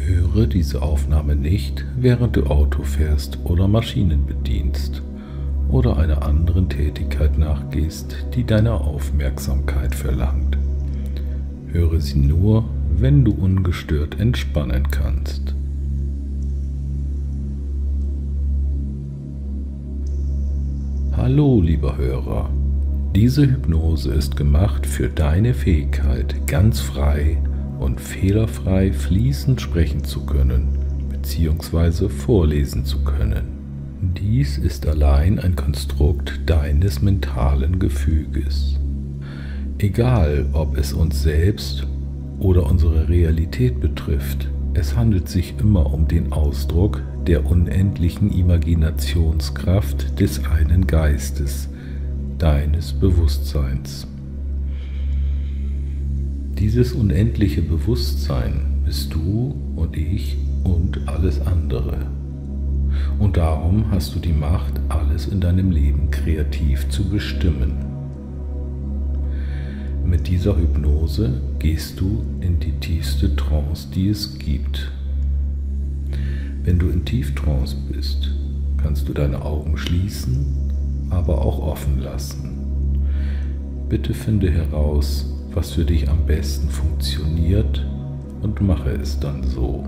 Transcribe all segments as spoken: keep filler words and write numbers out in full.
Höre diese Aufnahme nicht, während du Auto fährst oder Maschinen bedienst oder einer anderen Tätigkeit nachgehst, die deine Aufmerksamkeit verlangt. Höre sie nur, wenn du ungestört entspannen kannst. Hallo, lieber Hörer. Diese Hypnose ist gemacht für deine Fähigkeit, ganz frei und fehlerfrei fließend sprechen zu können bzw. vorlesen zu können. Dies ist allein ein Konstrukt deines mentalen Gefüges. Egal, ob es uns selbst oder unsere Realität betrifft, es handelt sich immer um den Ausdruck der unendlichen Imaginationskraft des einen Geistes, deines Bewusstseins. Dieses unendliche Bewusstsein bist du und ich und alles andere. Und darum hast du die Macht, alles in deinem Leben kreativ zu bestimmen. Mit dieser Hypnose gehst du in die tiefste Trance, die es gibt. Wenn du in Tieftrance bist, kannst du deine Augen schließen, aber auch offen lassen. Bitte finde heraus, was für dich am besten funktioniert und mache es dann so.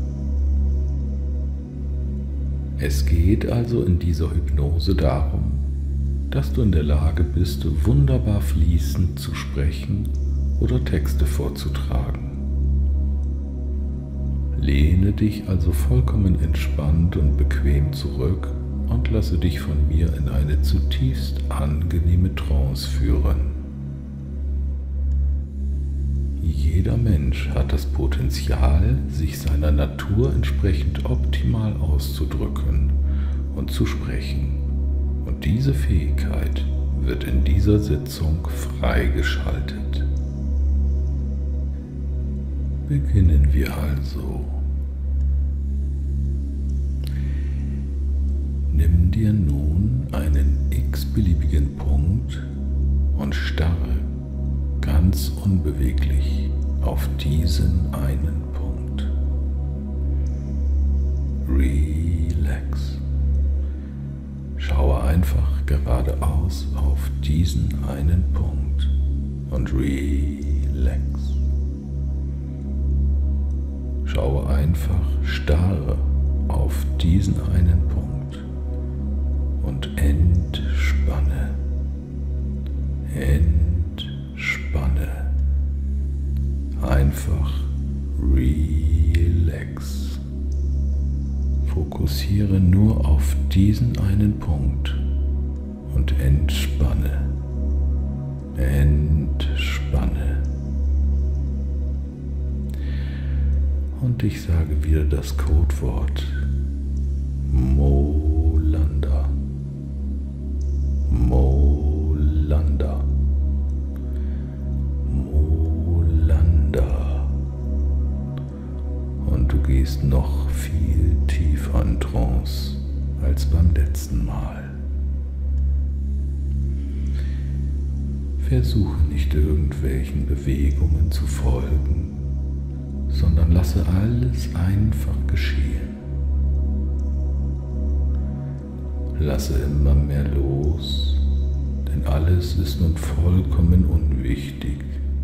Es geht also in dieser Hypnose darum, dass du in der Lage bist, wunderbar fließend zu sprechen oder Texte vorzutragen. Lehne dich also vollkommen entspannt und bequem zurück und lasse dich von mir in eine zutiefst angenehme Trance führen. Jeder Mensch hat das Potenzial, sich seiner Natur entsprechend optimal auszudrücken und zu sprechen. Und diese Fähigkeit wird in dieser Sitzung freigeschaltet. Beginnen wir also. Nimm dir nun einen x-beliebigen Punkt und starre ganz unbeweglich auf diesen einen Punkt. Relax. Schaue einfach geradeaus auf diesen einen Punkt und relax. Schaue einfach starr auf diesen einen Punkt und entspanne. Entspanne. Einfach relax. Fokussiere nur auf diesen einen Punkt und entspanne. Entspanne. Und ich sage wieder das Codewort Molanda. Molanda. Molanda. Und du gehst noch viel tiefer in Trance als beim letzten Mal. Versuche nicht irgendwelchen Bewegungen zu folgen, sondern lasse alles einfach geschehen. Lasse immer mehr los, denn alles ist nun vollkommen unwichtig.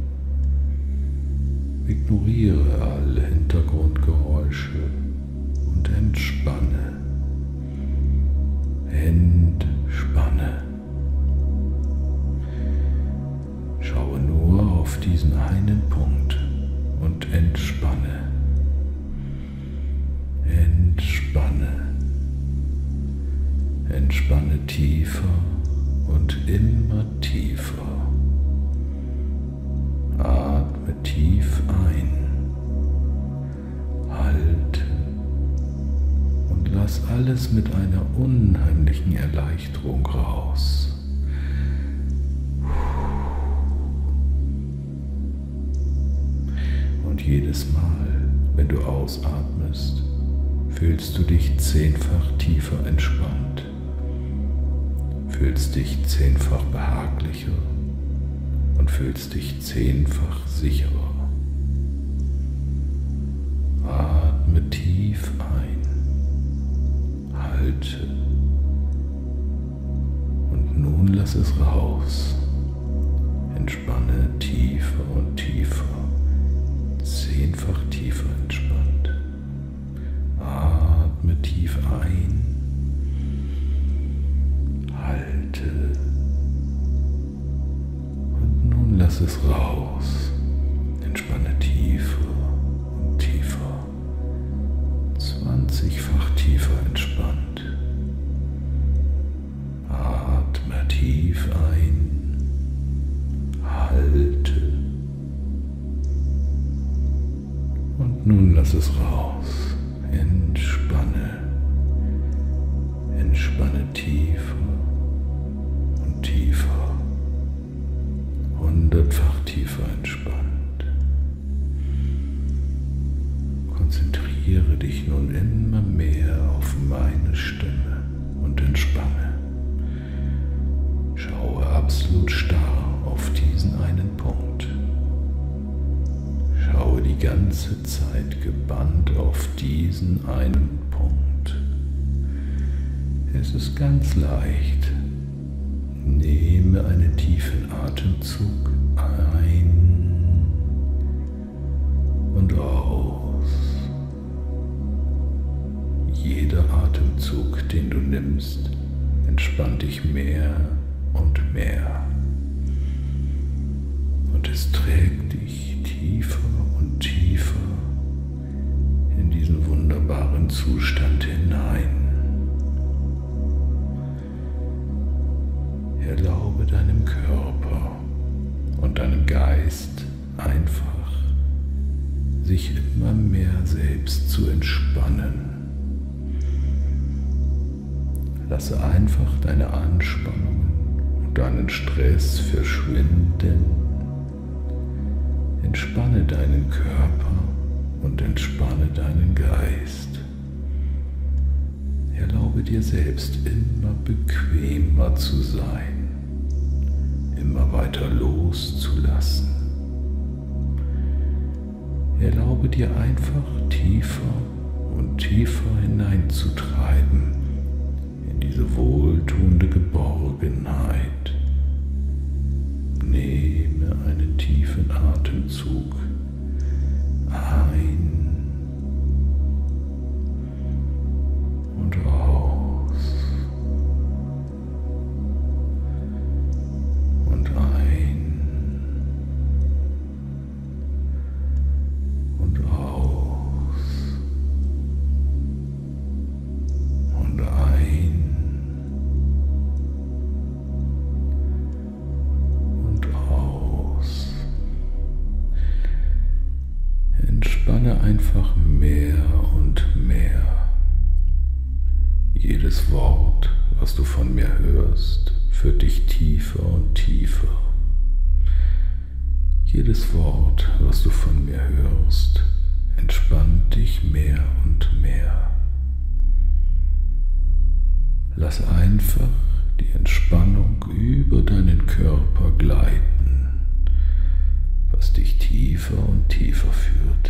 Ignoriere alle Hintergrundgeräusche und entspanne. Entspanne. Schaue nur auf diesen einen Punkt und entspanne. Entspanne. Entspanne tiefer und immer tiefer. Atme tief ein. Halte und lass alles mit einer unheimlichen Erleichterung raus. Und jedes Mal, wenn du ausatmest, fühlst du dich zehnfach tiefer entspannt, fühlst dich zehnfach behaglicher und fühlst dich zehnfach sicherer. Atme Atme tief ein, halte und nun lass es raus. Entspanne tiefer und tiefer, zehnfach tiefer entspannt. Atme tief ein, halte und nun lass es raus. Entspanne tiefer und tiefer, zwanzigfach tiefer entspannt. Atme tief ein, halte und nun lass es raus. Entspanne, entspanne tiefer und tiefer, hundertfach tiefer entspannt. Konzentriere dich nun immer mehr auf meine Stimme und entspanne. Schaue absolut starr auf diesen einen Punkt. Schaue die ganze Zeit gebannt auf diesen einen Punkt. Es ist ganz leicht. Nehme einen tiefen Atemzug ein und aus. Jeder Atemzug, den du nimmst, entspannt dich mehr und mehr. Und es trägt dich tiefer und tiefer in diesen wunderbaren Zustand hinein. Erlaube deinem Körper und deinem Geist einfach, sich immer mehr selbst zu entspannen. Lasse einfach deine Anspannungen und deinen Stress verschwinden. Entspanne deinen Körper und entspanne deinen Geist. Erlaube dir selbst immer bequemer zu sein, immer weiter loszulassen. Erlaube dir einfach tiefer und tiefer hineinzutreiben in diese wohltuende Geborgenheit. Nehme einen tiefen Atemzug ein und aus und ein und aus und ein und aus. Entspanne einfach mehr und mehr. Jedes Wort, was du von mir hörst, führt dich tiefer und tiefer. Jedes Wort, was du von mir hörst, entspannt dich mehr und mehr. Lass einfach die Entspannung über deinen Körper gleiten, was dich tiefer und tiefer führt.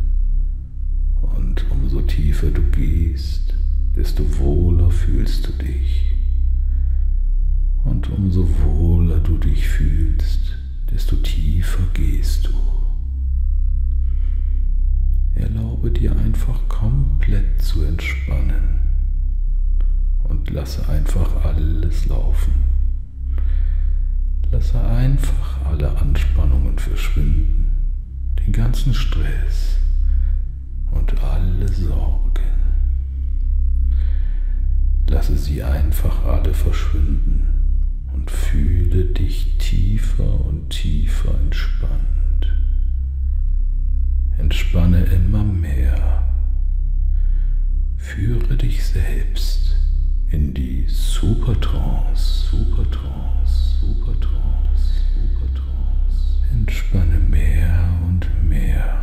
Und umso tiefer du gehst, desto wohler fühlst du dich. Und umso wohler du dich fühlst, desto tiefer gehst du. Erlaube dir einfach komplett zu entspannen und lasse einfach alles laufen. Lasse einfach alle Anspannungen verschwinden, den ganzen Stress und alle Sorgen. Lasse sie einfach alle verschwinden und fühle dich tiefer und tiefer entspannt. Entspanne immer mehr. Führe dich selbst in die Supertrance, Supertrance, Supertrance, Supertrance. Entspanne mehr und mehr.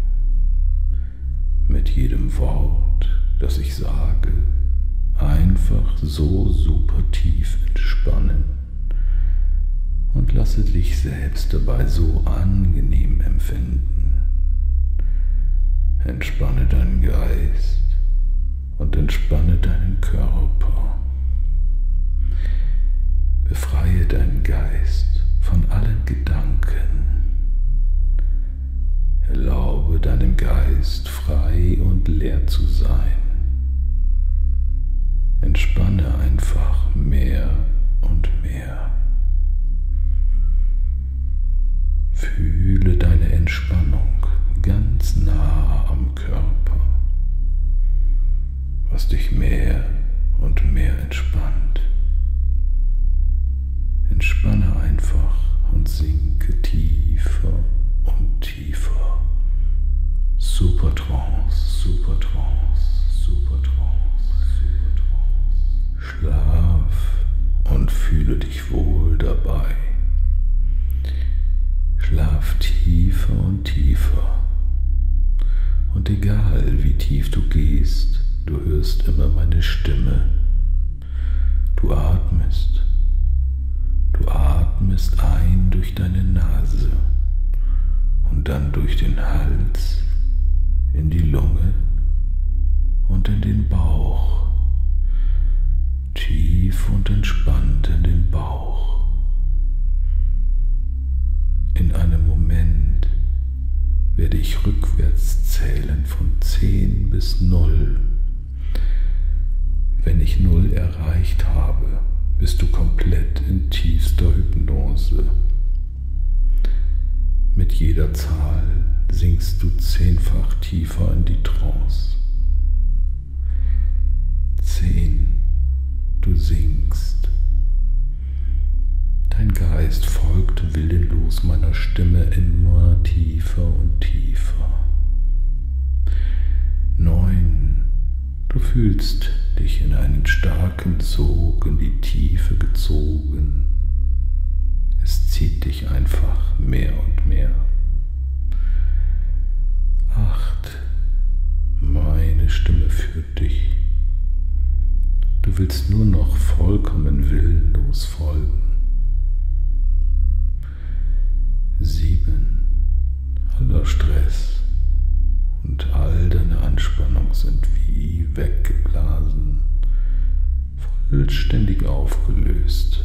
Mit jedem Wort, das ich sage, einfach so super tief entspannen und lasse dich selbst dabei so angenehm empfinden. Entspanne deinen Geist und entspanne deinen Körper. Befreie deinen Geist von allen Gedanken. Erlaube deinem Geist frei und leer zu sein. Entspanne einfach mehr und mehr. Fühle deine Entspannung ganz nah am Körper, was dich mehr und mehr entspannt. Entspanne einfach und sinke tiefer und tiefer. Super Trance, super Trance, super Trance, super Trance. Schlaf und fühle dich wohl dabei. Schlaf tiefer und tiefer. Und egal wie tief du gehst, du hörst immer meine Stimme. Du atmest. Du atmest ein durch deine Nase und dann durch den Hals in die Lunge und in den Bauch. Tief und entspannt in den Bauch. In einem Moment werde ich rückwärts zählen von zehn bis null. Wenn ich null erreicht habe, bist du komplett in tiefster Hypnose. Mit jeder Zahl sinkst du zehnfach tiefer in die Trance. Zehn, du sinkst. Dein Geist folgt willenlos meiner Stimme immer tiefer und tiefer. Neun, du fühlst dich in einen starken Sog in die Tiefe gezogen. Es zieht dich einfach mehr und mehr. Acht, meine Stimme führt dich. Du willst nur noch vollkommen willenlos folgen. Sieben, aller Stress und all deine Anspannung sind wie weggeblasen, vollständig aufgelöst.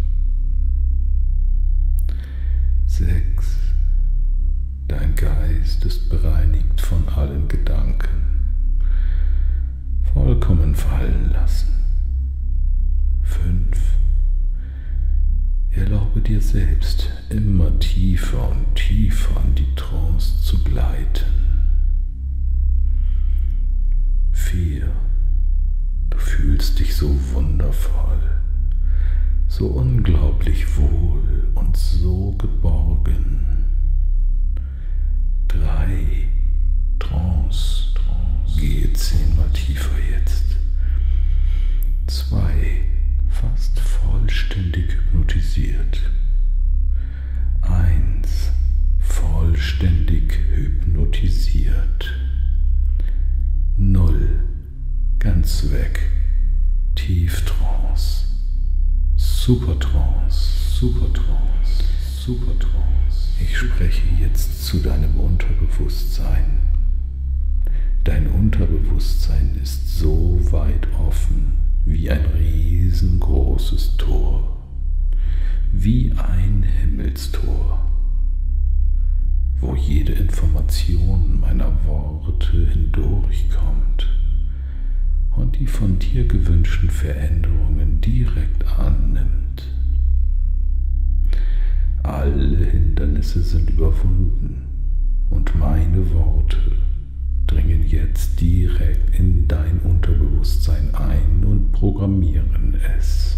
Sechs, dein Geist ist bereinigt von allen Gedanken, vollkommen fallen lassen. Fünf, erlaube dir selbst immer tiefer und tiefer in die Trance zu gleiten. Vier, du fühlst dich so wundervoll, so unglaublich wohl und so geborgen. Drei, Trance, Trance, gehe zehnmal tiefer jetzt. Zwei, fast vollständig hypnotisiert. Eins, vollständig hypnotisiert. Null, ganz weg, Tieftrance, Supertrance, Supertrance, Supertrance. Ich spreche jetzt zu deinem Unterbewusstsein. Dein Unterbewusstsein ist so weit offen wie ein riesengroßes Tor, wie ein Himmelstor, wo jede Information meiner Worte hindurchkommt und die von dir gewünschten Veränderungen direkt annimmt. Alle Hindernisse sind überwunden und meine Worte dringen jetzt direkt in dein Unterbewusstsein ein und programmieren es.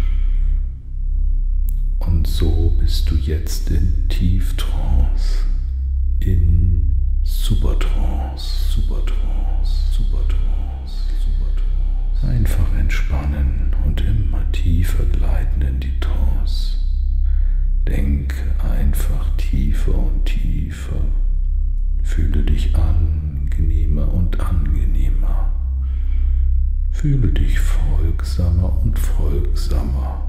Und so bist du jetzt in Tieftrance, in Supertrance, Supertrance, Supertrance, Supertrance. Einfach entspannen und immer tiefer gleiten in die Trance. Denke einfach tiefer und tiefer. Fühle dich angenehmer und angenehmer. Fühle dich folgsamer und folgsamer.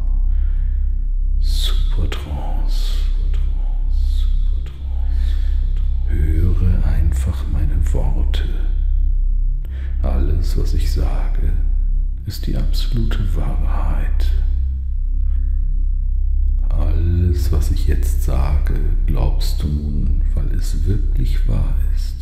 Supertrance. Höre einfach meine Worte. ist die absolute Wahrheit. Alles, was ich jetzt sage, glaubst du nun, weil es wirklich wahr ist.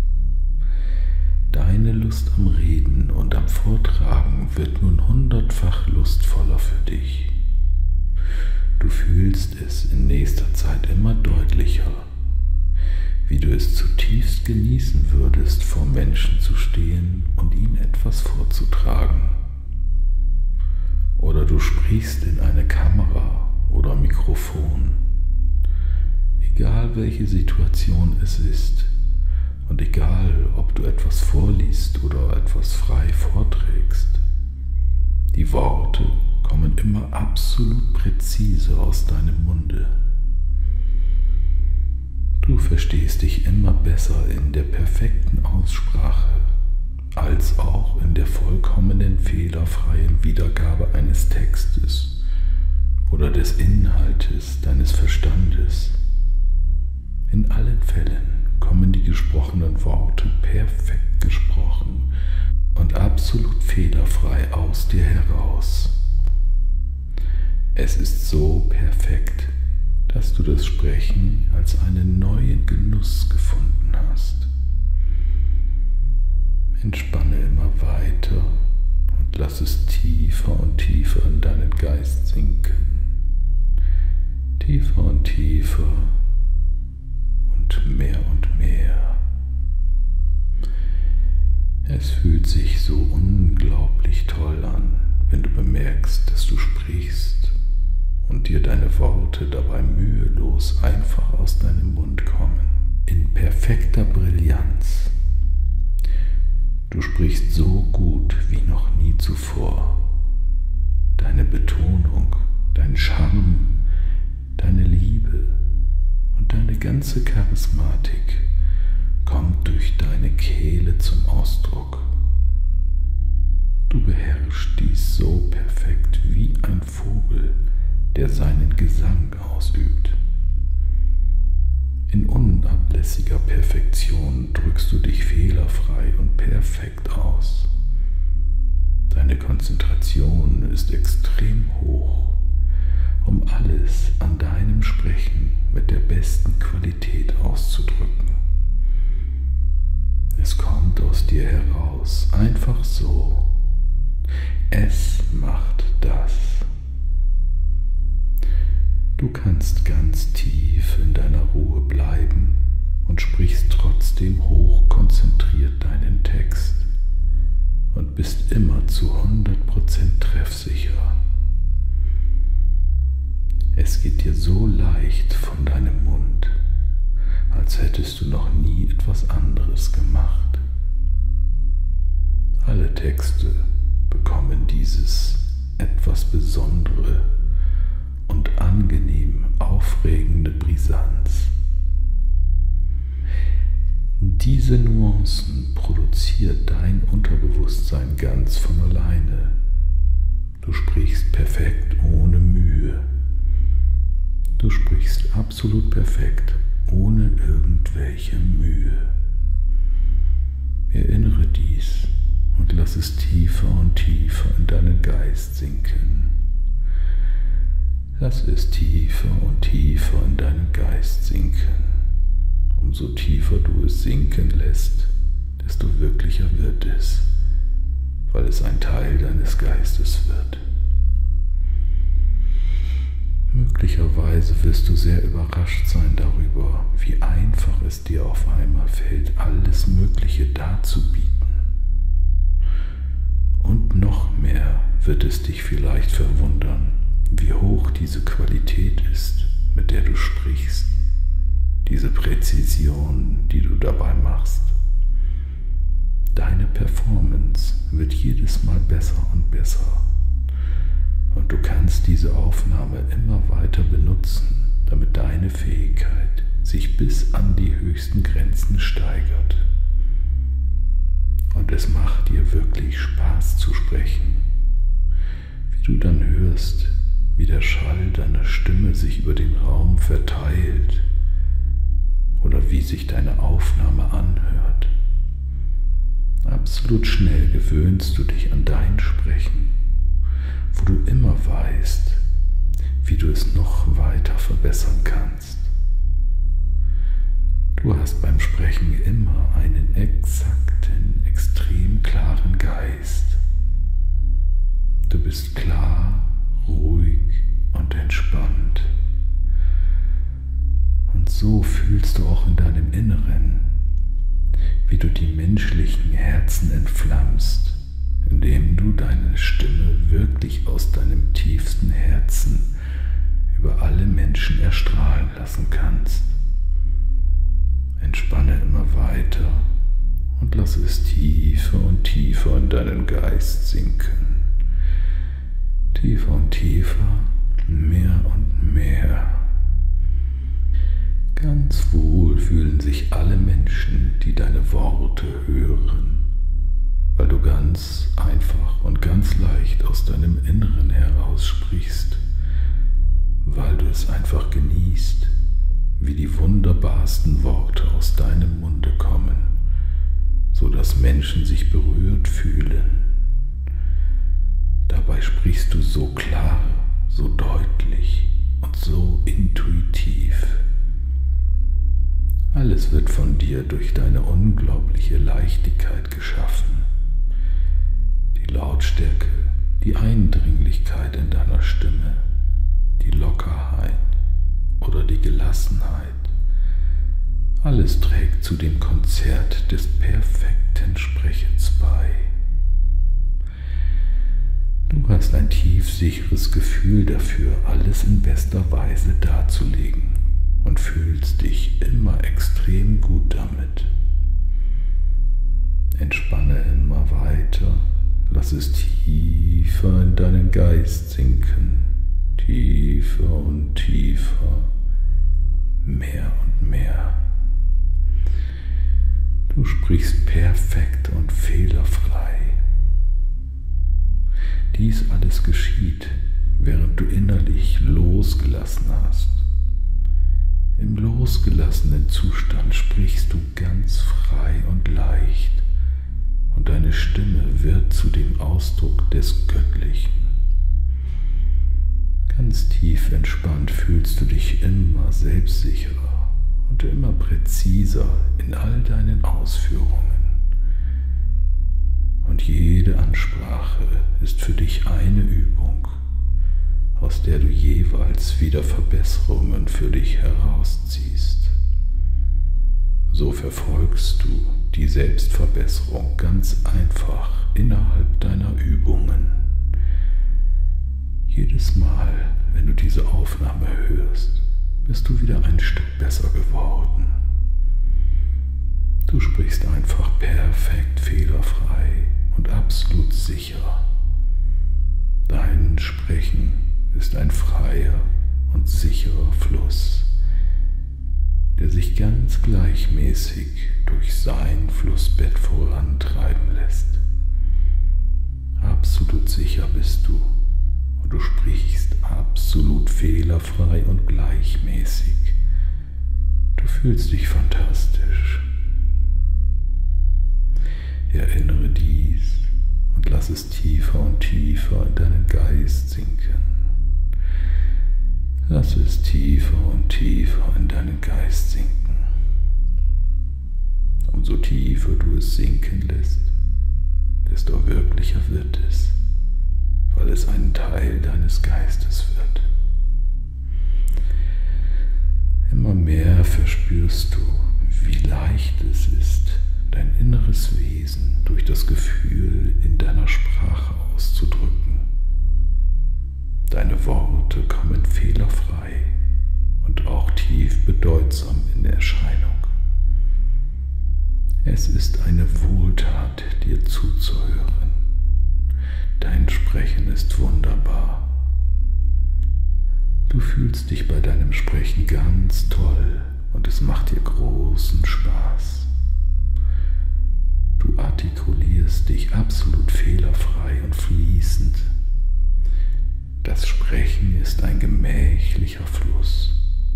Deine Lust am Reden und am Vortragen wird nun hundertfach lustvoller für dich. Du fühlst es in nächster Zeit immer deutlicher, wie du es zutiefst genießen würdest, vor Menschen zu stehen und ihnen etwas vorzutragen. Oder du sprichst in eine Kamera oder Mikrofon. Egal welche Situation es ist und egal ob du etwas vorliest oder etwas frei vorträgst, die Worte kommen immer absolut präzise aus deinem Munde. Du verstehst dich immer besser in der perfekten Aussprache, als auch in der vollkommenen fehlerfreien Wiedergabe eines Textes oder des Inhaltes deines Verstandes. In allen Fällen kommen die gesprochenen Worte perfekt gesprochen und absolut fehlerfrei aus dir heraus. Es ist so perfekt, dass du das Sprechen als einen neuen Genuss gefunden hast. Entspanne immer weiter und lass es tiefer und tiefer in deinen Geist sinken. Tiefer und tiefer und mehr und mehr. Es fühlt sich so unglaublich toll an, wenn du bemerkst, dass du sprichst und dir deine Worte dabei mühelos einfach aus deinem Mund kommen. In perfekter Brillanz. Du sprichst so gut wie noch nie zuvor. Deine Betonung, dein Charme, deine Liebe und deine ganze Charismatik kommt durch deine Kehle zum Ausdruck. Du beherrschst dies so perfekt wie ein Vogel, der seinen Gesang ausübt. In unablässiger Perfektion drückst du dich fehlerfrei und perfekt aus. Deine Konzentration ist extrem hoch, um alles an deinem Sprechen mit der besten Qualität auszudrücken. Es kommt aus dir heraus, einfach so. Es macht das. Du kannst ganz tief in deiner Ruhe bleiben und sprichst trotzdem hoch konzentriert deinen Text und bist immer zu hundert Prozent treffsicher. Es geht dir so leicht von deinem Mund, als hättest du noch nie etwas anderes gemacht. Alle Texte bekommen dieses etwas Besondere und angenehm aufregende Brisanz. Diese Nuancen produziert dein Unterbewusstsein ganz von alleine. Du sprichst perfekt ohne Mühe. Du sprichst absolut perfekt ohne irgendwelche Mühe. Erinnere dies und lass es tiefer und tiefer in deinen Geist sinken. Lass es tiefer und tiefer in deinen Geist sinken. Umso tiefer du es sinken lässt, desto wirklicher wird es, weil es ein Teil deines Geistes wird. Möglicherweise wirst du sehr überrascht sein darüber, wie einfach es dir auf einmal fällt, alles Mögliche darzubieten. Und noch mehr wird es dich vielleicht verwundern, wie hoch diese Qualität ist, mit der du sprichst, diese Präzision, die du dabei machst. Deine Performance wird jedes Mal besser und besser und du kannst diese Aufnahme immer weiter benutzen, damit deine Fähigkeit sich bis an die höchsten Grenzen steigert. Und es macht dir wirklich Spaß zu sprechen, wie du dann hörst, wie der Schall deiner Stimme sich über den Raum verteilt oder wie sich deine Aufnahme anhört. Absolut schnell gewöhnst du dich an dein Sprechen wo du immer weißt, wie du es noch weiter verbessern kannst. Du hast beim Sprechen immer einen exakten, extrem klaren Geist. Du bist klar, ruhig und entspannt. Und so fühlst du auch in deinem Inneren, wie du die menschlichen Herzen entflammst, indem du deine Stimme wirklich aus deinem tiefsten Herzen über alle Menschen erstrahlen lassen kannst. Entspanne immer weiter und lasse es tiefer und tiefer in deinen Geist sinken. Tiefer und tiefer, mehr und mehr. Ganz wohl fühlen sich alle Menschen, die deine Worte hören, weil du ganz einfach und ganz leicht aus deinem Inneren heraus sprichst, weil du es einfach genießt, wie die wunderbarsten Worte aus deinem Munde kommen, so dass Menschen sich berührt fühlen. Dabei sprichst du so klar, so deutlich und so intuitiv. Alles wird von dir durch deine unglaubliche Leichtigkeit geschaffen. Die Lautstärke, die Eindringlichkeit in deiner Stimme, die Lockerheit oder die Gelassenheit. Alles trägt zu dem Konzert des perfekten Sprechens bei. Du hast ein tiefsicheres Gefühl dafür, alles in bester Weise darzulegen und fühlst dich immer extrem gut damit. Entspanne immer weiter, lass es tiefer in deinen Geist sinken, tiefer und tiefer, mehr und mehr. Du sprichst perfekt und fehlerfrei. Dies alles geschieht, während du innerlich losgelassen hast. Im losgelassenen Zustand sprichst du ganz frei und leicht und deine Stimme wird zu dem Ausdruck des Göttlichen. Ganz tief entspannt fühlst du dich immer selbstsicherer und immer präziser in all deinen Ausführungen. Und jede Ansprache ist für dich eine Übung, aus der du jeweils wieder Verbesserungen für dich herausziehst. So verfolgst du die Selbstverbesserung ganz einfach innerhalb deiner Übungen. Jedes Mal, wenn du diese Aufnahme hörst, bist du wieder ein Stück besser geworden. Du sprichst einfach perfekt fehlerfrei und absolut sicher. Dein Sprechen ist ein freier und sicherer Fluss, der sich ganz gleichmäßig durch sein Flussbett vorantreiben lässt. Absolut sicher bist du und du sprichst absolut fehlerfrei und gleichmäßig. Du fühlst dich fantastisch. Erinnere dies und lass es tiefer und tiefer in deinen Geist sinken. Lass es tiefer und tiefer in deinen Geist sinken. Umso tiefer du es sinken lässt, desto wirklicher wird es, weil es ein Teil deines Geistes wird. Immer mehr verspürst du, wie leicht es ist, dein inneres Wesen durch das Gefühl in deiner Sprache auszudrücken. Deine Worte kommen fehlerfrei und auch tief bedeutsam in Erscheinung. Es ist eine Wohltat, dir zuzuhören. Dein Sprechen ist wunderbar. Du fühlst dich bei deinem Sprechen ganz toll und es macht dir großen Spaß. Du artikulierst dich absolut fehlerfrei und fließend. Das Sprechen ist ein gemächlicher Fluss.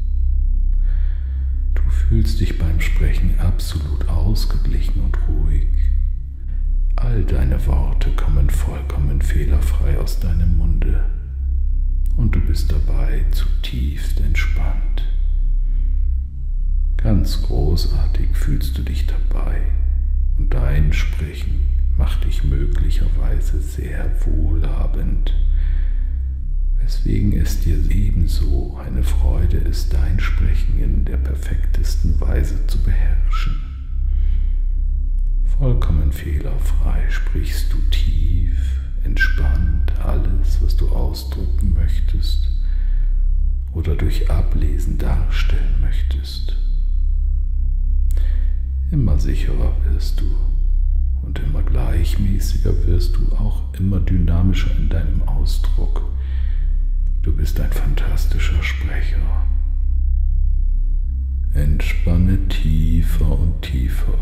Du fühlst dich beim Sprechen absolut ausgeglichen und ruhig. All deine Worte kommen vollkommen fehlerfrei aus deinem Munde und du bist dabei zutiefst entspannt. Ganz großartig fühlst du dich dabei und dein Sprechen macht dich möglicherweise sehr wohlhabend, weswegen es dir ebenso eine Freude ist, dein Sprechen in der perfektesten Weise zu beherrschen. Vollkommen fehlerfrei sprichst du tief, entspannt alles, was du ausdrücken möchtest oder durch Ablesen darstellen möchtest. Immer sicherer wirst du und immer gleichmäßiger wirst du, auch immer dynamischer in deinem Ausdruck. Du bist ein fantastischer Sprecher. Entspanne tiefer und tiefer.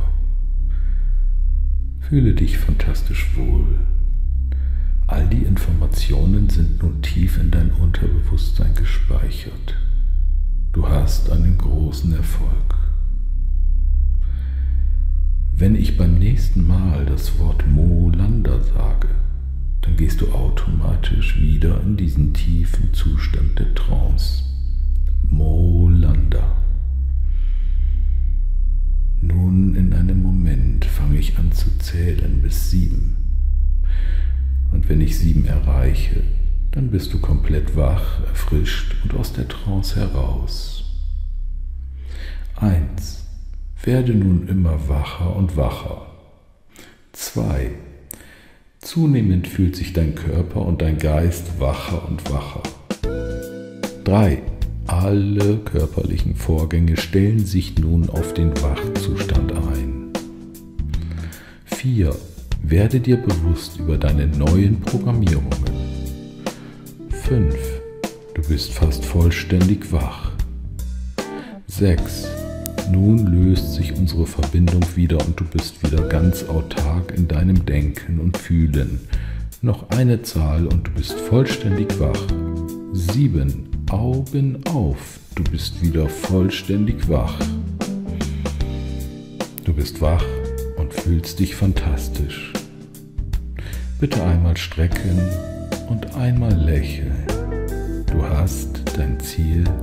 Fühle dich fantastisch wohl. All die Informationen sind nun tief in dein Unterbewusstsein gespeichert. Du hast einen großen Erfolg. Wenn ich beim nächsten Mal das Wort Molanda sage, dann gehst du automatisch wieder in diesen tiefen Zustand der Trance. Molanda. Nun in einem Moment fange ich an zu zählen bis sieben. Und wenn ich sieben erreiche, dann bist du komplett wach, erfrischt und aus der Trance heraus. Eins. Werde nun immer wacher und wacher. Zwei. Zunehmend fühlt sich dein Körper und dein Geist wacher und wacher. Drei. Alle körperlichen Vorgänge stellen sich nun auf den Wachzustand ein. Vier. Werde dir bewusst über deine neuen Programmierungen. Fünf. Du bist fast vollständig wach. Sechs. Nun löst sich unsere Verbindung wieder und du bist wieder ganz autark in deinem Denken und Fühlen. Noch eine Zahl und du bist vollständig wach. Sieben. Augen auf, du bist wieder vollständig wach. Du bist wach und fühlst dich fantastisch. Bitte einmal strecken und einmal lächeln. Du hast dein Ziel